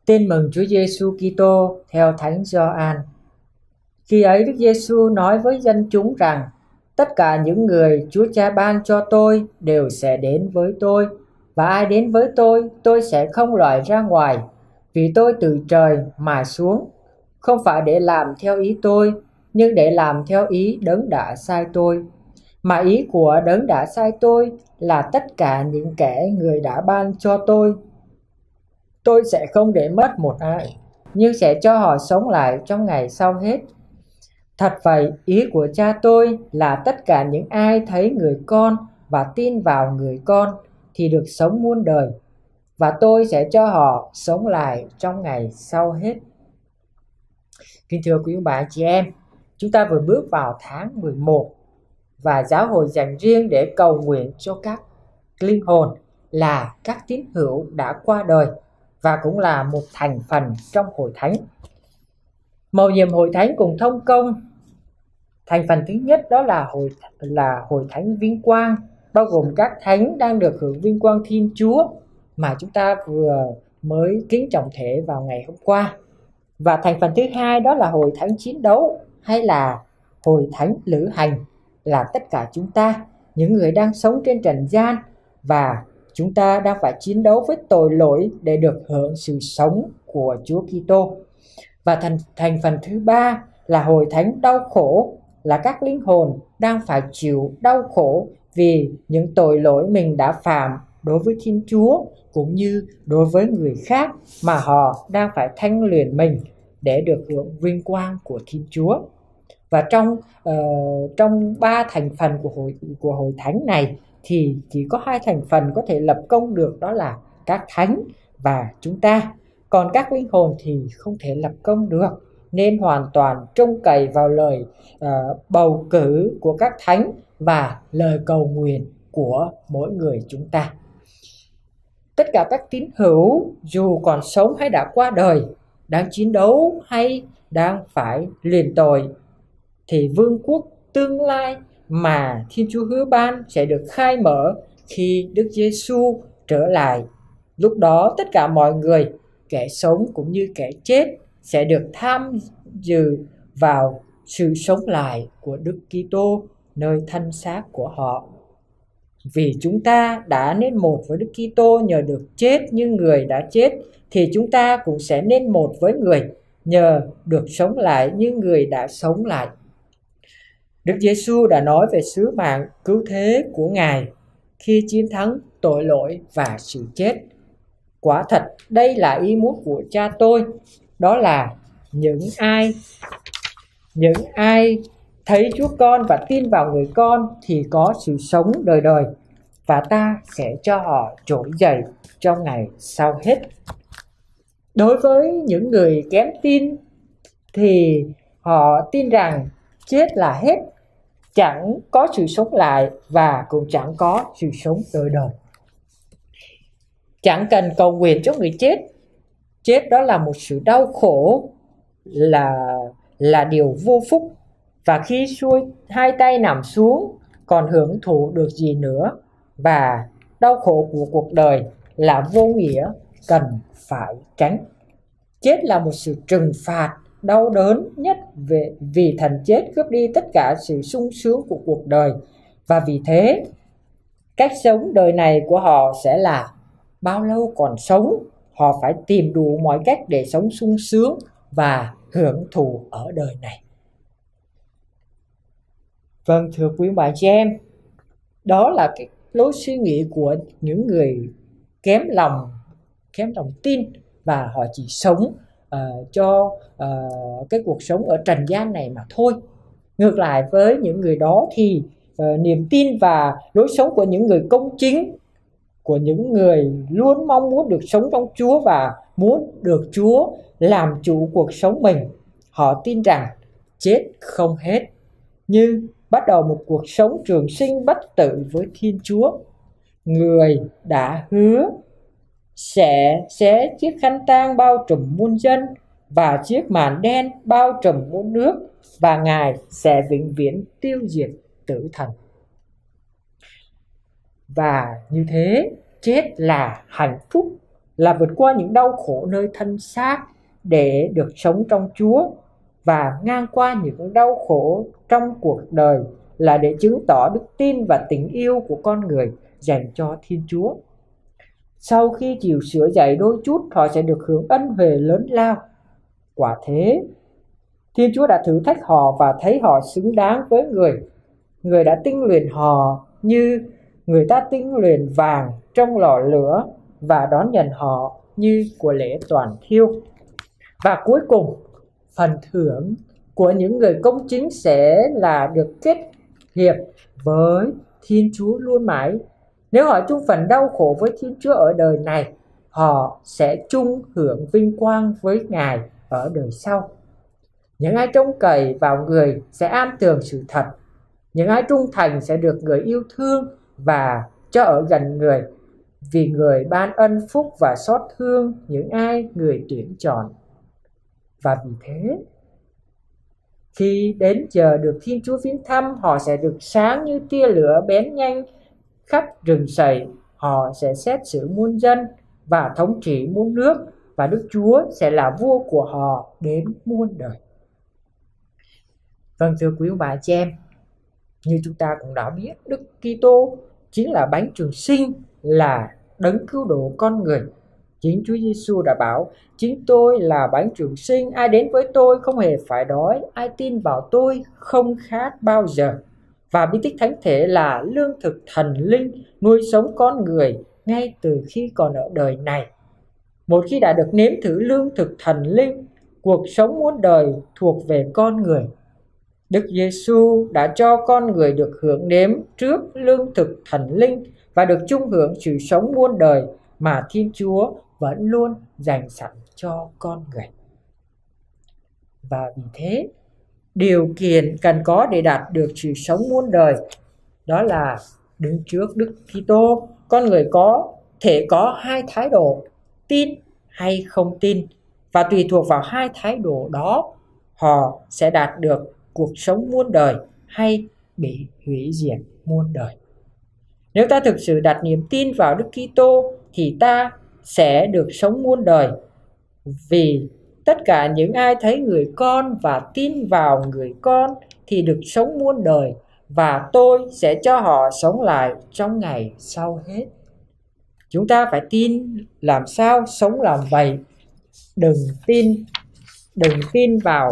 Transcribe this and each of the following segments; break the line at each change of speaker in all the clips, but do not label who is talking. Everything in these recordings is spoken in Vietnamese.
Tin mừng Chúa Giêsu Kitô theo Thánh Gioan. Khi ấy Đức Giêsu nói với dân chúng rằng: tất cả những người Chúa Cha ban cho tôi đều sẽ đến với tôi, và ai đến với tôi sẽ không loại ra ngoài, vì tôi từ trời mà xuống, không phải để làm theo ý tôi, nhưng để làm theo ý Đấng đã sai tôi. Mà ý của Đấng đã sai tôi là tất cả những kẻ người đã ban cho tôi sẽ không để mất một ai, nhưng sẽ cho họ sống lại trong ngày sau hết. Thật vậy, ý của Cha tôi là tất cả những ai thấy người con và tin vào người con thì được sống muôn đời, và tôi sẽ cho họ sống lại trong ngày sau hết. Kính thưa quý bà chị em, chúng ta vừa bước vào tháng 11 và giáo hội dành riêng để cầu nguyện cho các linh hồn là các tín hữu đã qua đời và cũng là một thành phần trong hội thánh. Mầu nhiệm hội thánh cùng thông công. Thành phần thứ nhất đó là hội thánh vinh quang, bao gồm các thánh đang được hưởng vinh quang Thiên Chúa mà chúng ta vừa mới kính trọng thể vào ngày hôm qua. Và thành phần thứ hai đó là hội thánh chiến đấu hay là hội thánh lữ hành, là tất cả chúng ta, những người đang sống trên trần gian và chúng ta đang phải chiến đấu với tội lỗi để được hưởng sự sống của Chúa Kitô. Và thành phần thứ ba là hội thánh đau khổ, là các linh hồn đang phải chịu đau khổ vì những tội lỗi mình đã phạm đối với Thiên Chúa cũng như đối với người khác, mà họ đang phải thanh luyện mình để được hưởng vinh quang của Thiên Chúa. Và trong ba thành phần của hội thánh này thì chỉ có hai thành phần có thể lập công được, đó là các thánh và chúng ta. Còn các linh hồn thì không thể lập công được, nên hoàn toàn trông cậy vào lời bầu cử của các thánh và lời cầu nguyện của mỗi người chúng ta. Tất cả các tín hữu dù còn sống hay đã qua đời, đang chiến đấu hay đang phải liền tội, thì vương quốc tương lai mà Thiên Chúa hứa ban sẽ được khai mở khi Đức Giêsu trở lại. Lúc đó tất cả mọi người, kẻ sống cũng như kẻ chết, sẽ được tham dự vào sự sống lại của Đức Kitô nơi thân xác của họ. Vì chúng ta đã nên một với Đức Kitô nhờ được chết như người đã chết, thì chúng ta cũng sẽ nên một với người nhờ được sống lại như người đã sống lại. Đức Giêsu đã nói về sứ mạng cứu thế của Ngài khi chiến thắng tội lỗi và sự chết. Quả thật đây là ý muốn của Cha tôi, đó là những ai thấy Chúa Con và tin vào người Con thì có sự sống đời đời, và ta sẽ cho họ trỗi dậy trong ngày sau hết. Đối với những người kém tin thì họ tin rằng chết là hết, chẳng có sự sống lại và cũng chẳng có sự sống đời đời. Chẳng cần cầu nguyện cho người chết. Chết đó là một sự đau khổ, là điều vô phúc, và khi xuôi hai tay nằm xuống còn hưởng thụ được gì nữa, và đau khổ của cuộc đời là vô nghĩa, cần phải tránh. Chết là một sự trừng phạt đau đớn nhất vì thần chết cướp đi tất cả sự sung sướng của cuộc đời, và vì thế cách sống đời này của họ sẽ là bao lâu còn sống, họ phải tìm đủ mọi cách để sống sung sướng và hưởng thụ ở đời này. Vâng, thưa quý bà chị em, đó là cái lối suy nghĩ của những người kém lòng tin, và họ chỉ sống cho cái cuộc sống ở trần gian này mà thôi. Ngược lại với những người đó thì niềm tin và lối sống của những người công chính, của những người luôn mong muốn được sống trong Chúa và muốn được Chúa làm chủ cuộc sống mình, họ tin rằng chết không hết, nhưng bắt đầu một cuộc sống trường sinh bất tử với Thiên Chúa. Người đã hứa sẽ xé chiếc khăn tang bao trùm muôn dân và chiếc màn đen bao trùm muôn nước, và Ngài sẽ vĩnh viễn tiêu diệt tử thần. Và như thế, chết là hạnh phúc, là vượt qua những đau khổ nơi thân xác để được sống trong Chúa, và ngang qua những đau khổ trong cuộc đời là để chứng tỏ đức tin và tình yêu của con người dành cho Thiên Chúa. Sau khi chịu sửa dạy đôi chút, họ sẽ được hưởng ân huệ lớn lao. Quả thế, Thiên Chúa đã thử thách họ và thấy họ xứng đáng với người. Người đã tinh luyện họ như người ta tinh luyện vàng trong lò lửa và đón nhận họ như của lễ toàn thiêu. Và cuối cùng, phần thưởng của những người công chính sẽ là được kết hiệp với Thiên Chúa luôn mãi. Nếu họ chung phần đau khổ với Thiên Chúa ở đời này, họ sẽ chung hưởng vinh quang với Ngài ở đời sau. Những ai trông cậy vào người sẽ am tường sự thật. Những ai trung thành sẽ được người yêu thương và cho ở gần người, vì người ban ân phúc và xót thương những ai người tuyển chọn. Và vì thế, khi đến giờ được Thiên Chúa viếng thăm, họ sẽ được sáng như tia lửa bén nhanh khắp rừng sậy. Họ sẽ xét xử muôn dân và thống trị muôn nước, và Đức Chúa sẽ là vua của họ đến muôn đời. Vâng, thưa quý ông bà chị em, như chúng ta cũng đã biết, Đức Kitô chính là bánh trường sinh, là đấng cứu độ con người. Chính Chúa Giêsu đã bảo: chính tôi là bánh trường sinh, ai đến với tôi không hề phải đói, ai tin vào tôi không khát bao giờ. Và bí tích thánh thể là lương thực thần linh nuôi sống con người ngay từ khi còn ở đời này. Một khi đã được nếm thử lương thực thần linh, cuộc sống muôn đời thuộc về con người. Đức Giêsu đã cho con người được hưởng nếm trước lương thực thần linh và được chung hưởng sự sống muôn đời mà Thiên Chúa vẫn luôn dành sẵn cho con người. Và vì thế, điều kiện cần có để đạt được sự sống muôn đời đó là đứng trước Đức Kitô, con người có thể có hai thái độ, tin hay không tin, và tùy thuộc vào hai thái độ đó, họ sẽ đạt được cuộc sống muôn đời hay bị hủy diệt muôn đời. Nếu ta thực sự đặt niềm tin vào Đức Kitô thì ta sẽ được sống muôn đời, vì tất cả những ai thấy người con và tin vào người con thì được sống muôn đời, và tôi sẽ cho họ sống lại trong ngày sau hết. Chúng ta phải tin làm sao sống làm vậy. Đừng tin vào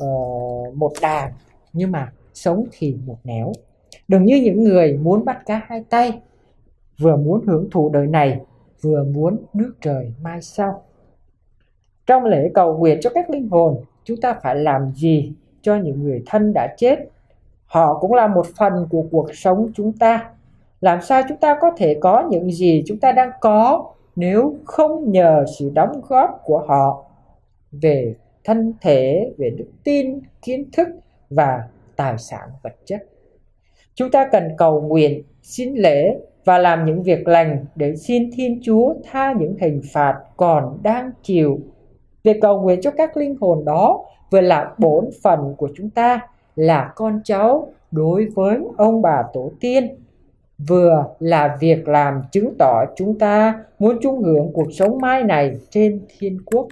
một đàn, nhưng mà sống thì một nẻo. Đừng như những người muốn bắt cá hai tay, vừa muốn hưởng thụ đời này, vừa muốn nước trời mai sau. Trong lễ cầu nguyện cho các linh hồn, chúng ta phải làm gì cho những người thân đã chết? Họ cũng là một phần của cuộc sống chúng ta. Làm sao chúng ta có thể có những gì chúng ta đang có nếu không nhờ sự đóng góp của họ về thân thể, về đức tin, kiến thức và tài sản vật chất? Chúng ta cần cầu nguyện, xin lễ và làm những việc lành để xin Thiên Chúa tha những hình phạt còn đang chịu. Việc cầu nguyện cho các linh hồn đó vừa là bổn phận của chúng ta là con cháu đối với ông bà tổ tiên, vừa là việc làm chứng tỏ chúng ta muốn chung hưởng cuộc sống mai này trên thiên quốc.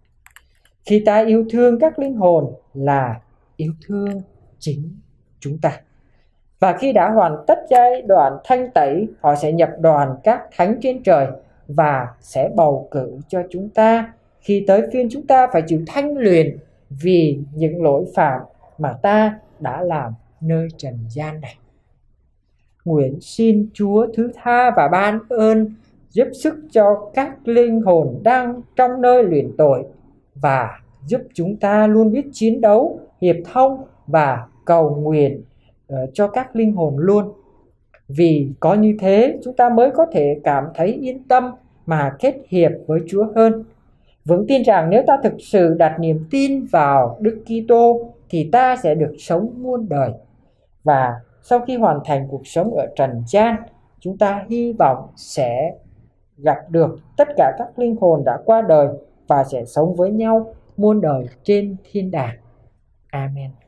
Khi ta yêu thương các linh hồn là yêu thương chính chúng ta. Và khi đã hoàn tất giai đoạn thanh tẩy, họ sẽ nhập đoàn các thánh trên trời và sẽ bầu cử cho chúng ta. Khi tới phiên chúng ta phải chịu thanh luyện vì những lỗi phạm mà ta đã làm nơi trần gian này. Nguyện xin Chúa thứ tha và ban ơn giúp sức cho các linh hồn đang trong nơi luyện tội, và giúp chúng ta luôn biết chiến đấu, hiệp thông và cầu nguyện cho các linh hồn luôn. Vì có như thế chúng ta mới có thể cảm thấy yên tâm mà kết hiệp với Chúa hơn. Vững tin rằng nếu ta thực sự đặt niềm tin vào Đức Kitô thì ta sẽ được sống muôn đời. Và sau khi hoàn thành cuộc sống ở trần gian, chúng ta hy vọng sẽ gặp được tất cả các linh hồn đã qua đời và sẽ sống với nhau muôn đời trên thiên đàng. Amen.